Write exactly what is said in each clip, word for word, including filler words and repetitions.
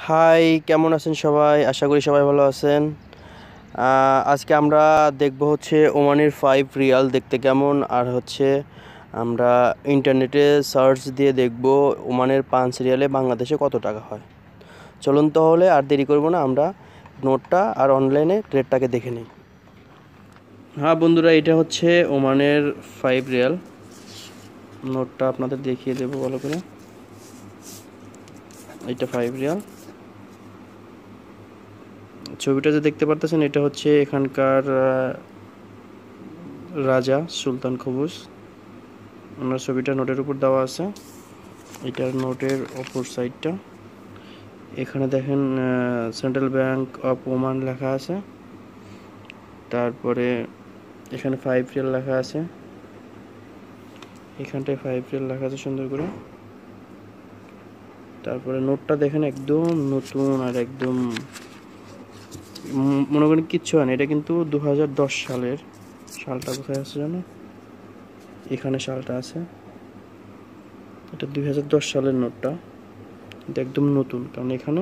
High, কেমন আছেন সবাই? আশা করি সবাই ভালো আছেন। আহ, আজকে আমরা দেখব হচ্ছে ওমানের ফাইভ রিয়াল দেখতে কেমন, আর হচ্ছে আমরা ইন্টারনেটে সার্চ দিয়ে দেখব ওমানের পাঁচ রিয়ালে বাংলাদেশে কত টাকা হয়। চলুন তাহলে আর দেরি করব না, আমরা নোটটা আর অনলাইনে রেটটাকে দেখে নিই। হ্যাঁ বন্ধুরা, এটা হচ্ছে ওমানের ফাইভ রিয়াল নোটটা, আপনাদের দেখিয়ে দেবো ভালো করে। এটা ফাইভ রিয়াল ছবিটা যে দেখতে পারতেছেন, এটা হচ্ছে এখানকার রাজা সুলতান কবুস। ওনার ছবিটা নোটের উপর দেওয়া আছে। এটার নোটের অপর সাইডটা এখানে দেখেন সেন্ট্রাল ব্যাংক অফ ওমান লেখা আছে। তারপরে এখানে ফাইভ রিয়াল লেখা আছে, এখানটায় ফাইভ রিয়াল লেখা আছে সুন্দর করে। তারপরে নোটটা দেখেন একদম নতুন আর একদম মনে করেন কিচ্ছু হয় না। এটা কিন্তু দু হাজার দশ সালের, সালটা কোথায় আছে জানো? এখানে সালটা আছে। এটা দুই হাজার দশ সালের নোটটা, এটা একদম নতুন, কারণ এখানে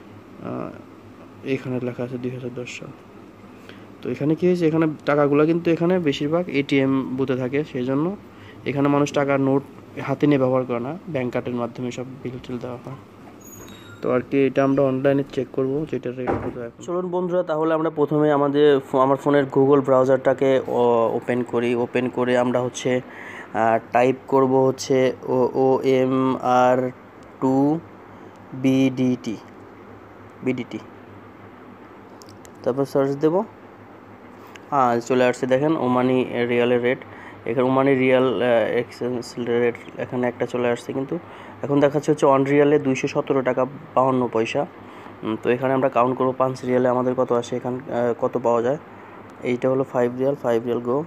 এখানে লেখা আছে দুই হাজার দশ সাল। তো এখানে কী হয়েছে, এখানে টাকাগুলো কিন্তু এখানে বেশিরভাগ এটিএম বুথে থাকে, সেই জন্য এখানে মানুষ টাকার নোট হাতে নিয়ে ব্যবহার করে না, ব্যাংক কার্ডের মাধ্যমে সব বিল টিল দেওয়া হয়। তো আর কি এটা আমরা অনলাইনে চেক করবো যেটা রেট কত এখন। চলুন বন্ধুরা, তাহলে আমরা প্রথমে আমাদের আমার ফোনের গুগল ব্রাউজারটাকে ওপেন করি। ওপেন করে আমরা হচ্ছে টাইপ করব হচ্ছে O O M R two BDT BDT তারপর সার্চ দেব। হ্যাঁ, চলে আসছে দেখেন ওমানি রিয়ালের রেট। এখানে ওমানি রিয়াল এক্সচেঞ্জ রেট এখানে একটা চলে আসছে, কিন্তু এখন দেখাচ্ছে হচ্ছে অন রিয়ালে দুইশো সতেরো টাকা বাহান্ন পয়সা। তো এখানে আমরা কাউন্ট করবো পাঁচ রিয়ালে আমাদের কত আসে, এখানে কত পাওয়া যায়। এইটা হলো five real. Five real go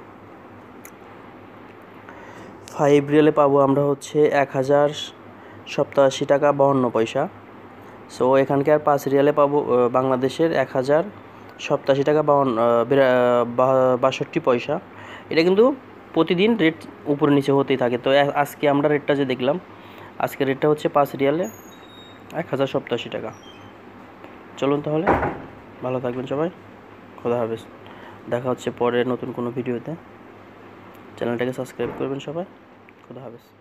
five রিয়ালে পাবো আমরা হচ্ছে এক হাজার সপ্তাশি টাকা বাহান্ন পয়সা। সো এখানকার পাঁচ রিয়ালে পাবো বাংলাদেশের এক হাজার সপ্তাশি টাকা বাউন্ন বাষট্টি পয়সা। এটা কিন্তু প্রতিদিন রেট উপরে নিচে হতেই থাকে। তো আজকে আমরা রেটটা যে দেখলাম, আজকে রেটটা হচ্ছে পাঁচ রিয়ালে এক হাজার সপ্তাশি টাকা। চলুন তাহলে, ভালো থাকবেন সবাই, খোদা হাফেজ। দেখা হচ্ছে পরে নতুন কোনো ভিডিওতে। চ্যানেলটাকে সাবস্ক্রাইব করবেন সবাই। খোদা হাফেজ।